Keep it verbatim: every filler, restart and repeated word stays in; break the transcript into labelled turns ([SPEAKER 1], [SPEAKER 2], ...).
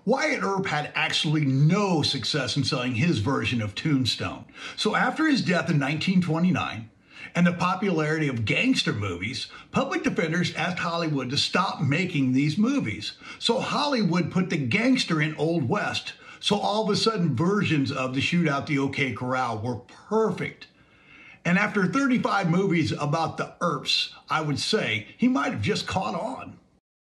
[SPEAKER 1] Wyatt Earp had actually no success in selling his version of Tombstone. So after his death in nineteen twenty-nine, and the popularity of gangster movies, public defenders asked Hollywood to stop making these movies. So Hollywood put the gangster in Old West. So all of a sudden, versions of the Shootout the OK Corral were perfect. And after thirty-five movies about the Earps, I would say he might have just caught on.